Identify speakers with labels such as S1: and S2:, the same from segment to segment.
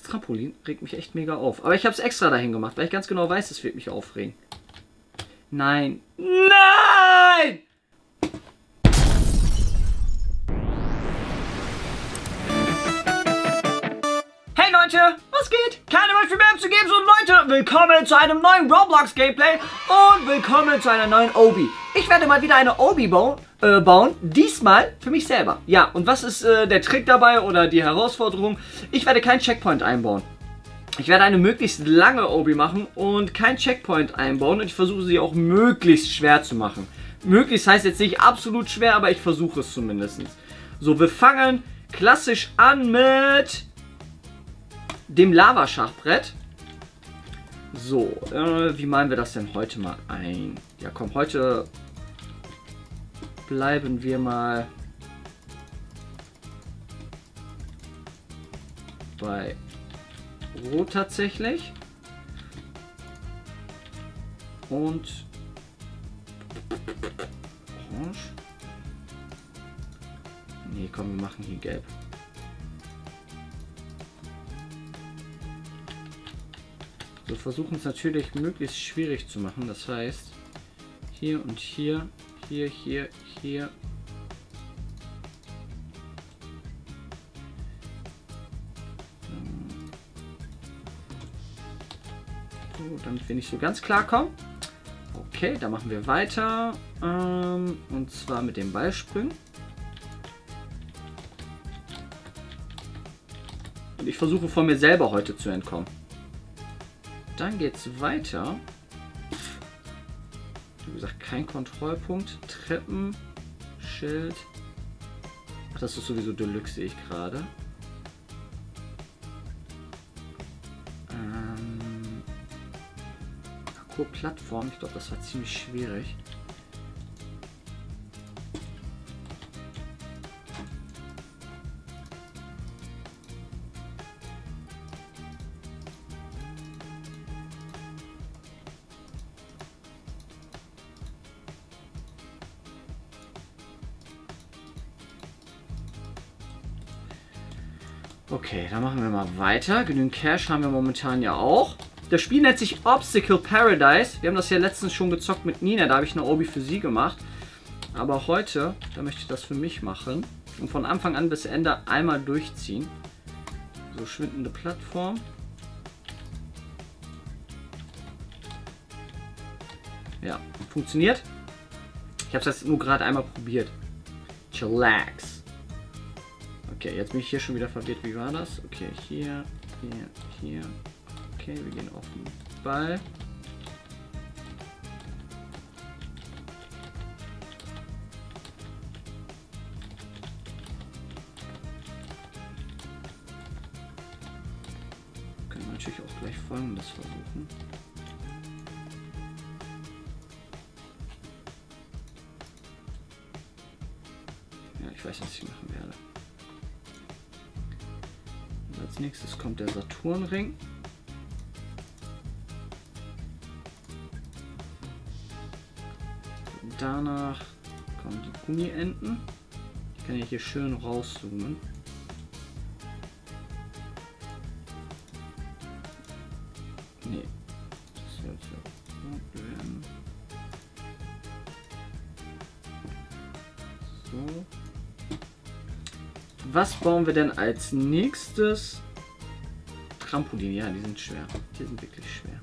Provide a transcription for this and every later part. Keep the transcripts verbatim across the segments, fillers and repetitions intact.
S1: Trampolin regt mich echt mega auf. Aber ich habe es extra dahin gemacht, weil ich ganz genau weiß, es wird mich aufregen. Nein. Nein! Hey Leute, was geht? Keine Beispiel mehr zu geben. So Leute, willkommen zu einem neuen Roblox Gameplay und willkommen zu einer neuen Obi. Ich werde mal wieder eine Obi bauen, äh, bauen, diesmal für mich selber. Ja, und was ist äh, der Trick dabei oder die Herausforderung? Ich werde keinen Checkpoint einbauen. Ich werde eine möglichst lange Obi machen und kein Checkpoint einbauen und ich versuche sie auch möglichst schwer zu machen. Möglichst heißt jetzt nicht absolut schwer, aber ich versuche es zumindest. So, wir fangen klassisch an mit dem Lavaschachbrett. So, äh, wie malen wir das denn heute mal ein? Ja komm, heute bleiben wir mal bei Rot tatsächlich. Und Orange. Nee, komm, wir machen hier Gelb. Wir versuchen es natürlich möglichst schwierig zu machen. Das heißt, hier und hier, hier, hier, hier. So, damit wir nicht so ganz klar kommen. Okay, da machen wir weiter. Ähm, und zwar mit dem Ballsprung. Und ich versuche von mir selber heute zu entkommen. Dann geht es weiter. Wie gesagt, kein Kontrollpunkt. Treppen, Schild. Ach, das ist sowieso Deluxe, sehe ich gerade. Ähm, Parcours-Plattform. Ich glaube, das war ziemlich schwierig. Okay, dann machen wir mal weiter. Genügend Cash haben wir momentan ja auch. Das Spiel nennt sich Obstacle Paradise. Wir haben das ja letztens schon gezockt mit Nina. Da habe ich eine Obi für sie gemacht. Aber heute, da möchte ich das für mich machen. Und von Anfang an bis Ende einmal durchziehen. So, schwindende Plattform. Ja, funktioniert. Ich habe es jetzt nur gerade einmal probiert. Chillax. Okay, jetzt bin ich hier schon wieder verwirrt. Wie war das? Okay, hier, hier, hier. Okay, wir gehen auf den Ball. Können wir natürlich auch gleich Folgendes versuchen. Ja, ich weiß, was ich machen werde. Als nächstes kommt der Saturnring. Und danach kommen die Gummienten. Ich kann ja hier schön rauszoomen. Nee. Das wird so gut werden. So. Was bauen wir denn als nächstes? Trampolin, ja, die sind schwer. Die sind wirklich schwer.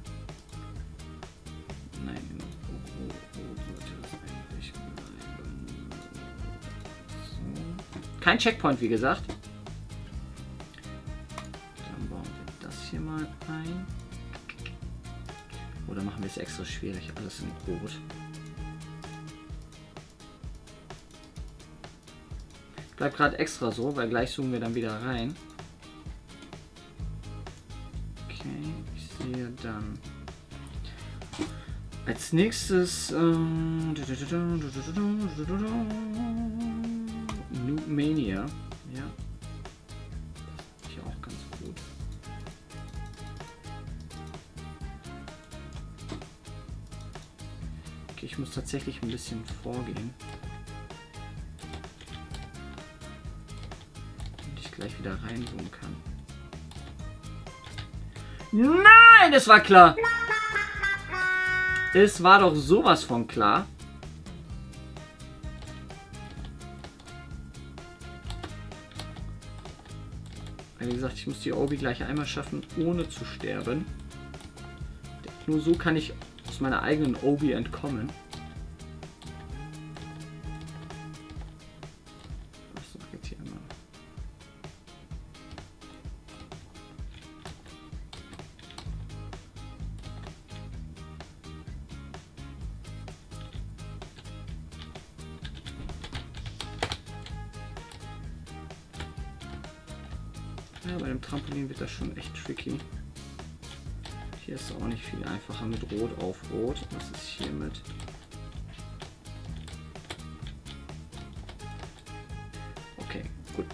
S1: Nein, genau. Wo, wo, wo sollte das eigentlich bleiben? So. Kein Checkpoint, wie gesagt. Dann bauen wir das hier mal ein. Oder machen wir es extra schwierig? Alles in Rot. Bleibt gerade extra so, weil gleich zoomen wir dann wieder rein. Okay, ich sehe dann als nächstes äh, Noob Mania. Ja, das ist hier auch ganz gut. Okay, ich muss tatsächlich ein bisschen vorgehen. Gleich wieder reinzoomen kann. Nein, es war klar. Es war doch sowas von klar. Wie gesagt, ich muss die Obi gleich einmal schaffen, ohne zu sterben. Nur so kann ich aus meiner eigenen Obi entkommen. Was mache ich hier immer? Ja, bei dem Trampolin wird das schon echt tricky. Hier ist es auch nicht viel einfacher mit Rot auf Rot. Was ist hier mit? Okay, gut.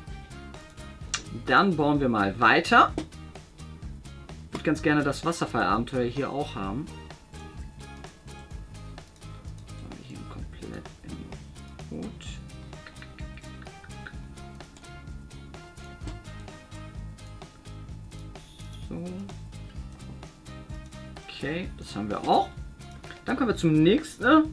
S1: Dann bauen wir mal weiter. Ich würde ganz gerne das Wasserfallabenteuer hier auch haben. Hier komplett in Rot. So. Okay, das haben wir auch. Dann kommen wir zum nächsten.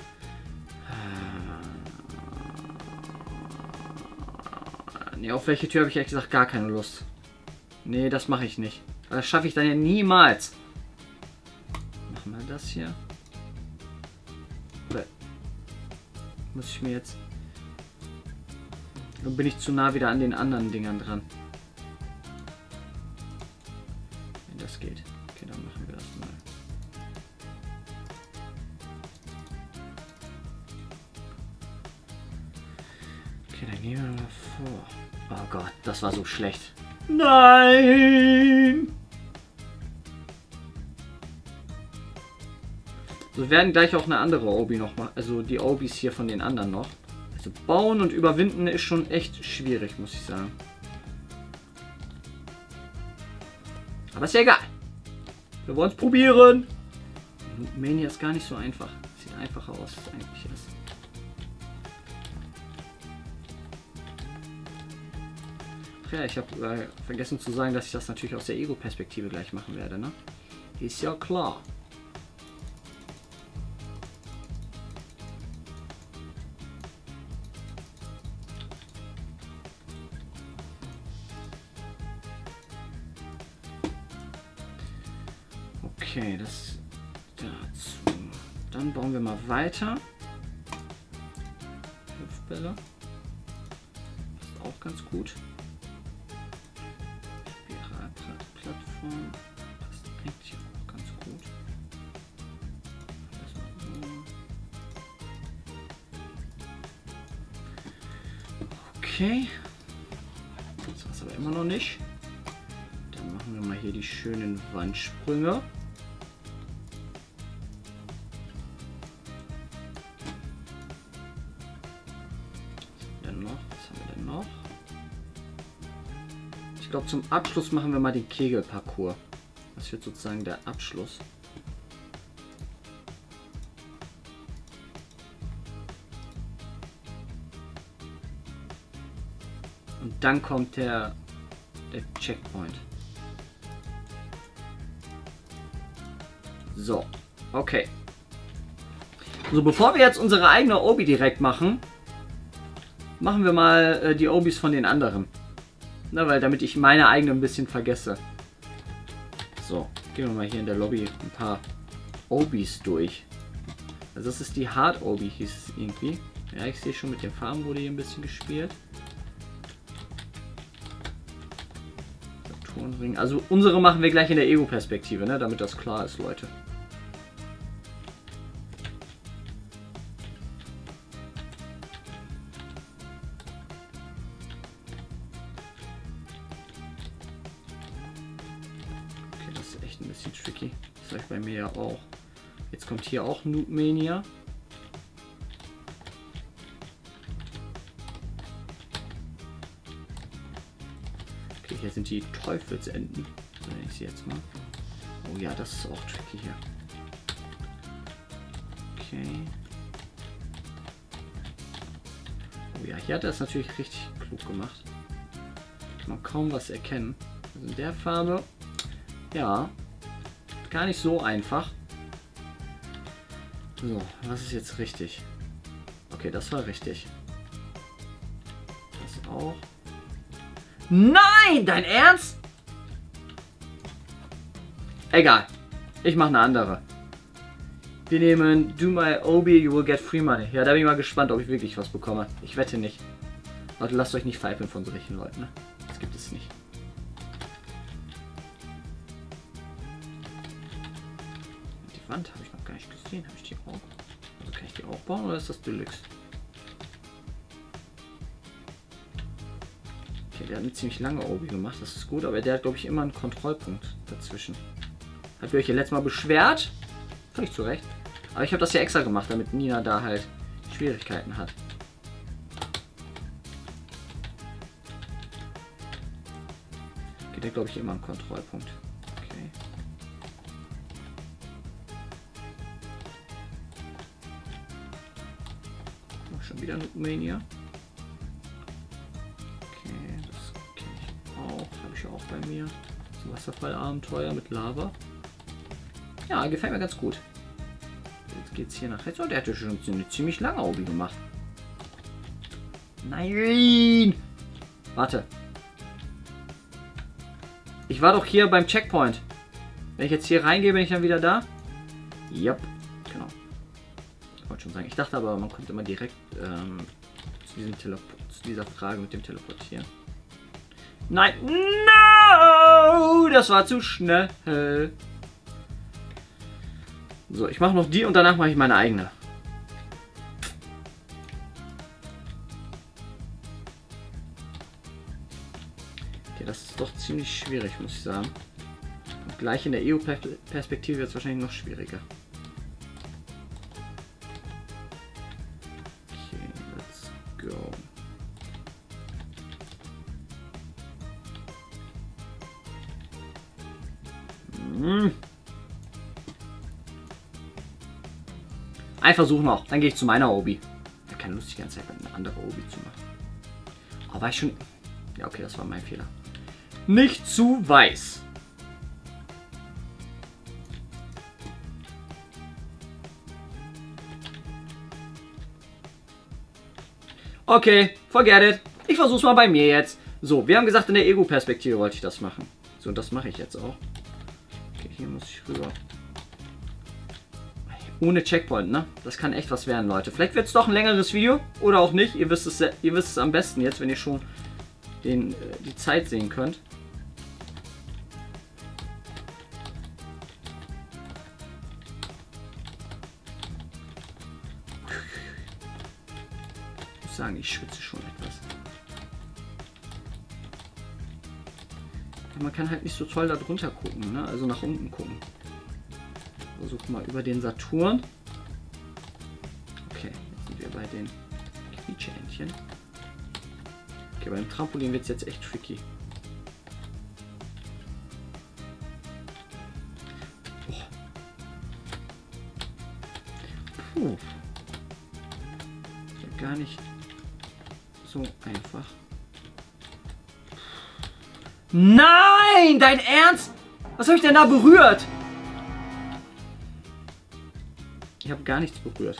S1: Ne, auf welche Tür habe ich ehrlich gesagt gar keine Lust. Nee, das mache ich nicht. Das schaffe ich dann ja niemals. Machen wir das hier. Oder muss ich mir jetzt... Dann bin ich zu nah wieder an den anderen Dingern dran. Wenn das geht. Okay, dann machen wir das mal. Okay, dann gehen wir mal vor. Oh Gott, das war so schlecht. Nein! So, wir werden gleich auch eine andere Obi noch machen. Also die Obis hier von den anderen noch. Also bauen und überwinden ist schon echt schwierig, muss ich sagen. Aber ist ja egal. Wir wollen es probieren. Mania ist gar nicht so einfach. Sieht einfacher aus, als es eigentlich ist. Ach ja, ich habe äh, vergessen zu sagen, dass ich das natürlich aus der Ego-Perspektive gleich machen werde, ne? Ist ja klar. Okay, das dazu. Dann bauen wir mal weiter. Hüpfbälle. Das ist auch ganz gut. Spiralplattform. Passt eigentlich auch ganz gut. Okay. Das war's aber immer noch nicht. Dann machen wir mal hier die schönen Wandsprünge. Ich glaube, zum Abschluss machen wir mal den Kegelparcours. Das wird sozusagen der Abschluss. Und dann kommt der, der Checkpoint. So, okay. So, bevor wir jetzt unsere eigene Obi direkt machen, machen wir mal äh, die Obis von den anderen. Na, weil damit ich meine eigene ein bisschen vergesse. So, gehen wir mal hier in der Lobby ein paar Obis durch. Also das ist die Hard Obi, hieß es irgendwie. Ja, ich sehe schon, mit den Farben wurde hier ein bisschen gespielt. Saturnring. Also unsere machen wir gleich in der Ego-Perspektive, ne? Damit das klar ist, Leute. Ein bisschen tricky. Das sage ich bei mir ja auch. Jetzt kommt hier auch Noob Mania. Okay, hier sind die Teufelsenten. So nenne ich sie jetzt mal. Oh ja, das ist auch tricky hier. Okay. Oh ja, hier hat er es natürlich richtig klug gemacht. Kann man kaum was erkennen. Also in der Farbe Ja. Gar nicht so einfach. So, was ist jetzt richtig? Okay, das war richtig. Das auch. Nein! Dein Ernst? Egal. Ich mache eine andere. Wir nehmen Do My Obi, you will get free money. Ja, da bin ich mal gespannt, ob ich wirklich was bekomme. Ich wette nicht. Leute, lasst euch nicht veräppeln von solchen Leuten, ne? Das gibt es nicht. Die Wand habe ich noch gar nicht gesehen. Habe ich die auch? Also kann ich die auch bauen oder ist das Deluxe? Okay, der hat eine ziemlich lange Obi gemacht, das ist gut, aber der hat, glaube ich, immer einen Kontrollpunkt dazwischen. Habt ihr euch ja letztes Mal beschwert? Völlig zu Recht. Aber ich habe das ja extra gemacht, damit Nina da halt Schwierigkeiten hat. Okay, der glaube ich immer einen Kontrollpunkt. Okay. Oh, schon wieder eine Mania. Okay, das kenne ich auch. Habe ich ja auch bei mir. Das Wasserfallabenteuer mit Lava. Ja, gefällt mir ganz gut. Jetzt geht's hier nach rechts. Oh, der hatte schon eine ziemlich lange Obi gemacht. Nein! Warte. Ich war doch hier beim Checkpoint. Wenn ich jetzt hier reingehe, bin ich dann wieder da? Yep. Genau. Ich wollte schon sagen. Ich dachte aber, man kommt immer direkt ähm, zu, diesem zu dieser Frage mit dem Teleportieren. Nein! No! Das war zu schnell. So, ich mache noch die und danach mache ich meine eigene. Okay, das ist doch ziemlich schwierig, muss ich sagen. Und gleich in der E U-Perspektive wird es wahrscheinlich noch schwieriger. Okay, let's go. Hm. Ein Versuch noch, dann gehe ich zu meiner Obi. Ich habe keine Lust, die ganze Zeit eine andere Obi zu machen. Aber war ich schon... Ja, okay, das war mein Fehler. Nicht zu weiß. Okay, forget it. Ich versuch's mal bei mir jetzt. So, wir haben gesagt, in der Ego-Perspektive wollte ich das machen. So, und das mache ich jetzt auch. Okay, hier muss ich rüber. Ohne Checkpoint, ne? Das kann echt was werden, Leute. Vielleicht wird es doch ein längeres Video oder auch nicht. Ihr wisst es, ihr wisst es am besten jetzt, wenn ihr schon den, die Zeit sehen könnt. Ich muss sagen, ich schwitze schon etwas. Man kann halt nicht so toll da drunter gucken, ne? Also nach unten gucken. So, guck mal, über den Saturn. Okay, jetzt sind wir bei den Quietscheentchen. Okay, beim Trampolin wird es jetzt echt tricky. Oh. Puh. Ist ja gar nicht so einfach. Nein! Dein Ernst? Was habe ich denn da berührt? Ich habe gar nichts berührt.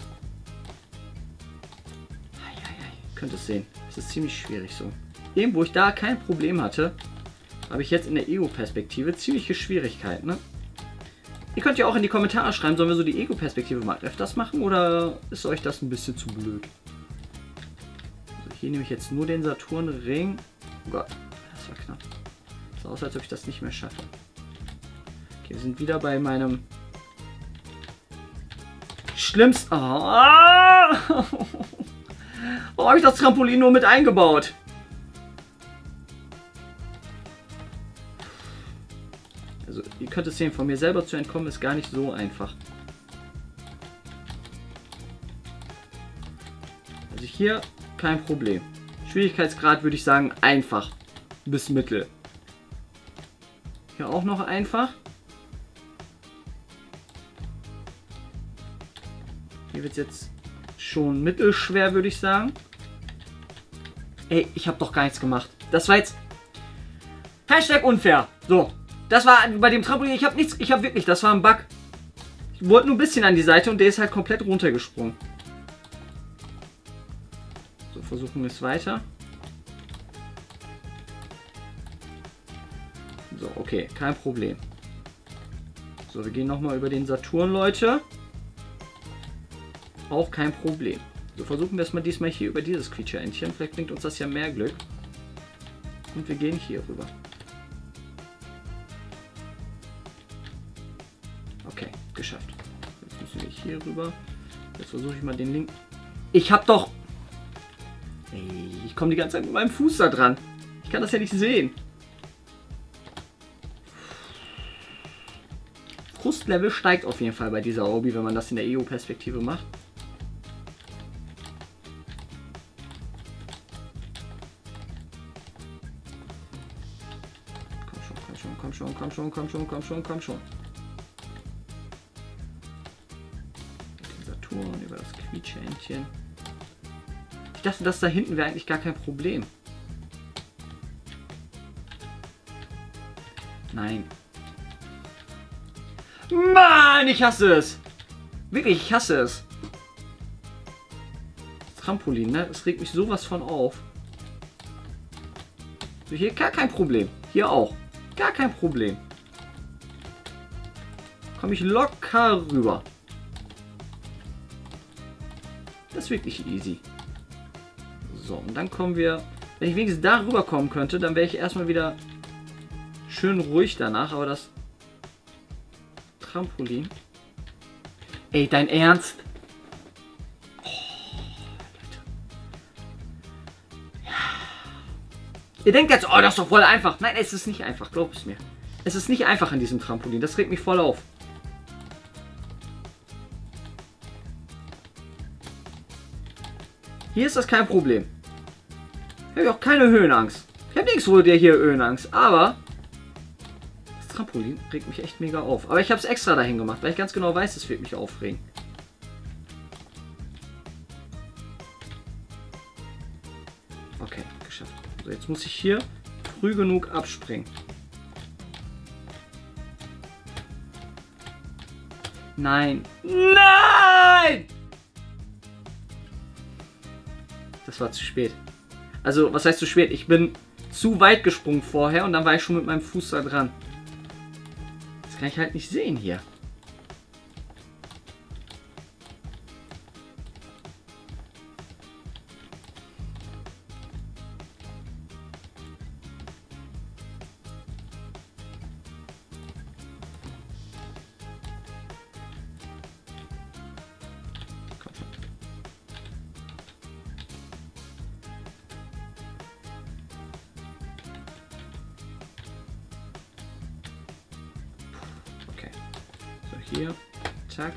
S1: Ihr könnt es sehen. Es ist ziemlich schwierig so. Eben, wo ich da kein Problem hatte, habe ich jetzt in der Ego-Perspektive ziemliche Schwierigkeiten. Ne? Ihr könnt ja auch in die Kommentare schreiben, sollen wir so die Ego-Perspektive mal öfters machen oder ist euch das ein bisschen zu blöd? Also hier nehme ich jetzt nur den Saturn-Ring. Oh Gott, das war knapp. Sah aus, als ob ich das nicht mehr schaffe. Okay, wir sind wieder bei meinem schlimmsten... Oh, oh habe ich das Trampolin nur mit eingebaut? Also ihr könnt es sehen, von mir selber zu entkommen ist gar nicht so einfach. Also hier kein Problem. Schwierigkeitsgrad würde ich sagen einfach bis mittel. Hier auch noch einfach. Hier wird es jetzt schon mittelschwer, würde ich sagen. Ey, ich habe doch gar nichts gemacht. Das war jetzt Hashtag unfair. So, Das war bei dem Trampolin, ich habe nichts, ich habe wirklich, das war ein Bug. Ich wollte nur ein bisschen an die Seite und der ist halt komplett runtergesprungen. So, versuchen wir es weiter. So, okay, kein Problem. So, wir gehen nochmal über den Saturn, Leute. Auch kein Problem. So, versuchen wir es mal diesmal hier über dieses Quietscher-Entchen. Vielleicht bringt uns das ja mehr Glück. Und wir gehen hier rüber. Okay, geschafft. Jetzt müssen wir hier rüber. Jetzt versuche ich mal den Link. Ich hab doch... Ey, ich komme die ganze Zeit mit meinem Fuß da dran. Ich kann das ja nicht sehen. Frustlevel steigt auf jeden Fall bei dieser Obi, wenn man das in der E O-Perspektive macht. Komm schon, komm schon, komm schon, komm schon, komm schon. Den Saturn über das Quietschentchen. Ich dachte, das da hinten wäre eigentlich gar kein Problem. Nein. Mann, ich hasse es. Wirklich, ich hasse es. Das Trampolin, ne? Es regt mich sowas von auf. So, hier gar kein Problem. Hier auch. Gar kein Problem. Komme ich locker rüber. Das ist wirklich easy. So, und dann kommen wir... Wenn ich wenigstens da rüber kommen könnte, dann wäre ich erstmal wieder schön ruhig danach. Aber das Trampolin... Ey, dein Ernst? Oh, Leute. Ja. Ihr denkt jetzt, oh, das ist doch voll einfach. Nein, es ist nicht einfach, glaub es mir. Es ist nicht einfach an diesem Trampolin. Das regt mich voll auf. Hier ist das kein Problem. Ich habe auch keine Höhenangst. Ich habe nichts vor der hier Höhenangst. Aber das Trampolin regt mich echt mega auf. Aber ich habe es extra dahin gemacht, weil ich ganz genau weiß, es wird mich aufregen. Okay, geschafft. So, jetzt muss ich hier früh genug abspringen. Nein. Nein! Das war zu spät. Also, was heißt zu spät? Ich bin zu weit gesprungen vorher und dann war ich schon mit meinem Fuß da dran. Das kann ich halt nicht sehen hier. Hier, zack.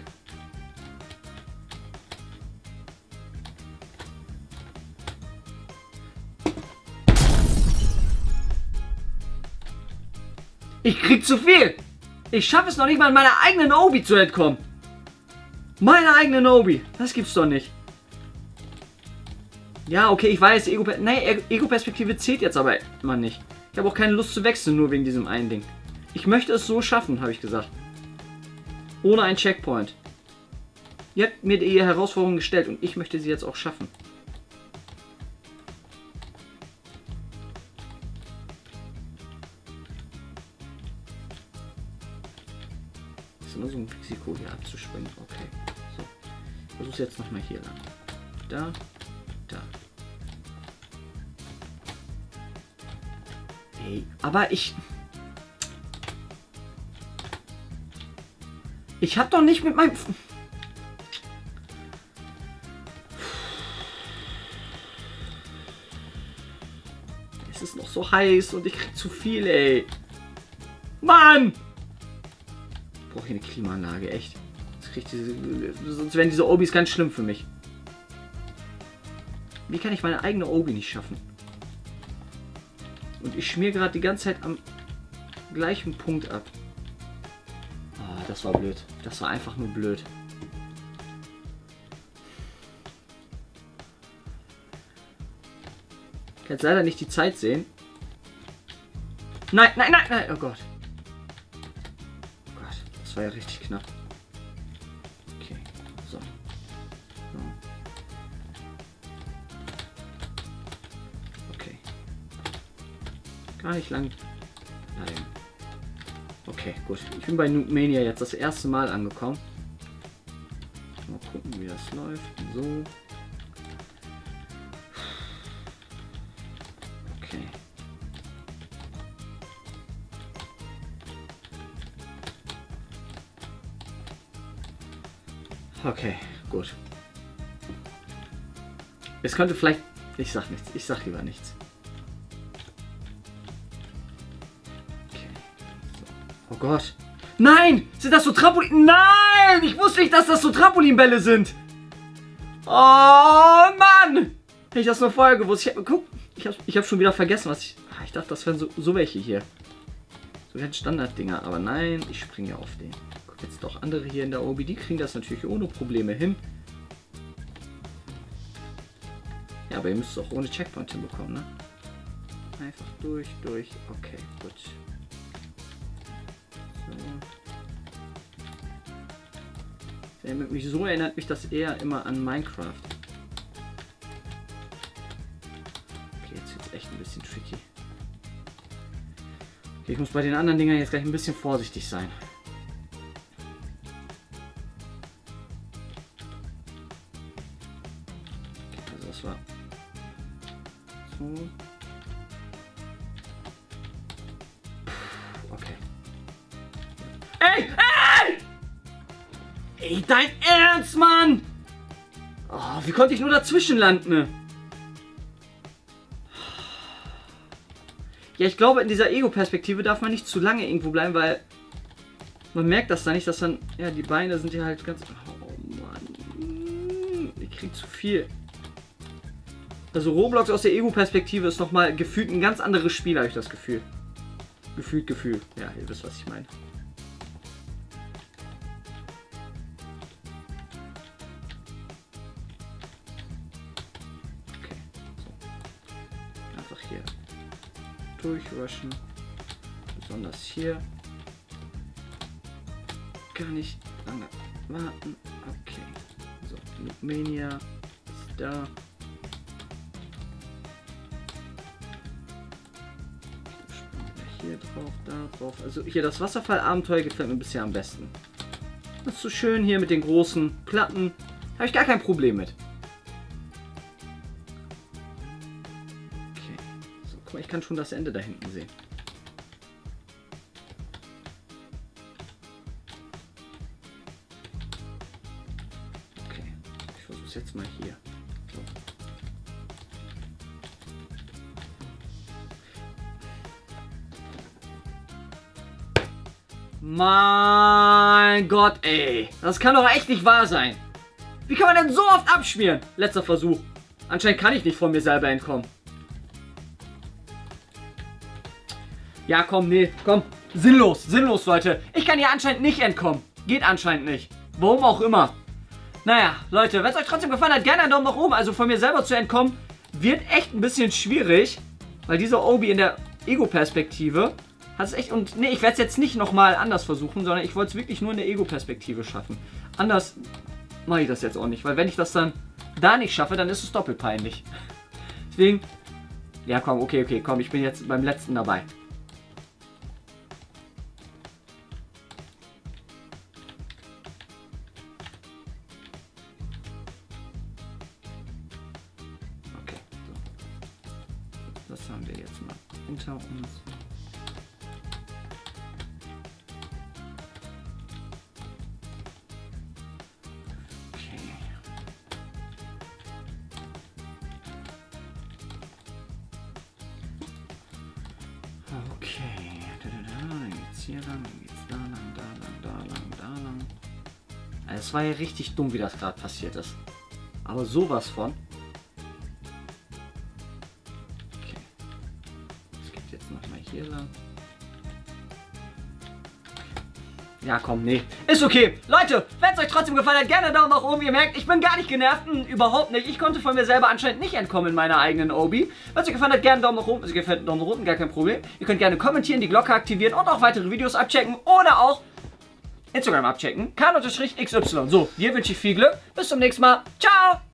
S1: Ich krieg zu viel. Ich schaffe es noch nicht mal, in meiner eigenen Obi zu entkommen. Meine eigene Obi. Das gibt's doch nicht. Ja, okay, ich weiß, Ego, nee, Ego-Perspektive zählt jetzt aber immer nicht. Ich habe auch keine Lust zu wechseln, nur wegen diesem einen Ding. Ich möchte es so schaffen, habe ich gesagt. Ohne einen Checkpoint. Ihr habt mir die Herausforderung gestellt und ich möchte sie jetzt auch schaffen. Das ist immer so ein Risiko hier abzuspringen. Okay. So. Ich versuche es jetzt nochmal hier lang. Da. Da. Ey, aber ich... Ich hab doch nicht mit meinem... Es ist noch so heiß und ich krieg zu viel, ey. Mann! Ich brauche hier eine Klimaanlage, echt. Das krieg diese, sonst wären diese Obis ganz schlimm für mich. Wie kann ich meine eigene Obi nicht schaffen? Und ich schmier gerade die ganze Zeit am gleichen Punkt ab. Das war blöd. Das war einfach nur blöd. Ich kann jetzt leider nicht die Zeit sehen. Nein, nein, nein, nein. Oh Gott. das war ja richtig knapp. Okay, so. so. Okay. Gar nicht lang. Nein. Okay, gut. Ich bin bei Noob Mania jetzt das erste Mal angekommen. Mal gucken, wie das läuft. So. Okay. Okay, gut. Es könnte vielleicht... Ich sag nichts. Ich sag lieber nichts. Okay. So. Oh Gott. Nein! Sind das so Trampolin... Nein! Ich wusste nicht, dass das so Trampolinbälle sind. Oh Mann! Hätte ich das nur vorher gewusst. Ich hab, guck, ich habe ich hab schon wieder vergessen, was ich... Ich dachte, das wären so, so welche hier. So wären Standarddinger. Aber nein, ich springe ja auf den. Guck, jetzt doch andere hier in der Obi. Die kriegen das natürlich ohne Probleme hin. Ja, aber ihr müsst es auch ohne Checkpoint hinbekommen, ne? Einfach durch, durch. Okay, gut. So. Mich, so erinnert mich das eher immer an Minecraft. Okay, jetzt wird es echt ein bisschen tricky. Okay, ich muss bei den anderen Dingern jetzt gleich ein bisschen vorsichtig sein. Okay, also das war so. Okay. Ey! Ey! Ey, dein Ernst, Mann! Oh, wie konnte ich nur dazwischen landen? Ja, ich glaube, in dieser Ego-Perspektive darf man nicht zu lange irgendwo bleiben, weil man merkt das da nicht, dass dann, ja, die Beine sind hier halt ganz... Oh, Mann. Ich krieg zu viel. Also Roblox aus der Ego-Perspektive ist nochmal gefühlt ein ganz anderes Spiel, habe ich das Gefühl. Gefühlt, Gefühl. Ja, ihr wisst, was ich meine. Okay, so. Einfach hier durchrushen. Besonders hier. Gar nicht lange warten. Okay. So, Noob Mania ist da. Hier drauf, da drauf. Also hier das Wasserfall-Abenteuer gefällt mir bisher am besten. Das ist so schön hier mit den großen Platten. Habe ich gar kein Problem mit. Okay. So, guck mal, ich kann schon das Ende da hinten sehen. Okay. Ich versuche es jetzt mal hier. So. Mein Gott, ey. Das kann doch echt nicht wahr sein. Wie kann man denn so oft abschmieren? Letzter Versuch. Anscheinend kann ich nicht von mir selber entkommen. Ja, komm, nee, komm. Sinnlos, sinnlos, Leute. Ich kann hier anscheinend nicht entkommen. Geht anscheinend nicht. Warum auch immer. Naja, Leute, wenn es euch trotzdem gefallen hat, gerne einen Daumen nach oben. Also von mir selber zu entkommen, wird echt ein bisschen schwierig. Weil dieser Obi in der Ego-Perspektive... Hat es echt, und nee, ich werde es jetzt nicht nochmal anders versuchen, sondern ich wollte es wirklich nur in der Ego-Perspektive schaffen. Anders mache ich das jetzt auch nicht, weil wenn ich das dann da nicht schaffe, dann ist es doppelt peinlich. Deswegen, ja komm, okay, okay, komm, ich bin jetzt beim letzten dabei. Okay, so. Das haben wir jetzt mal hinter uns. Okay, dann geht's hier lang, dann geht's da lang, da lang, da lang, da lang. Also es war ja richtig dumm, wie das gerade passiert ist. Aber sowas von. Okay. Es geht jetzt nochmal hier lang. Ja, komm, nee. Ist okay. Leute, wenn es euch trotzdem gefallen hat, gerne Daumen nach oben. Ihr merkt, ich bin gar nicht genervt. Hm, überhaupt nicht. Ich konnte von mir selber anscheinend nicht entkommen in meiner eigenen Obi. Wenn es euch gefallen hat, gerne Daumen nach oben. Es gefällt Daumen nach unten, gar kein Problem. Ihr könnt gerne kommentieren, die Glocke aktivieren und auch weitere Videos abchecken. Oder auch Instagram abchecken. Karl-X Y. So, dir wünsche ich viel Glück. Bis zum nächsten Mal. Ciao!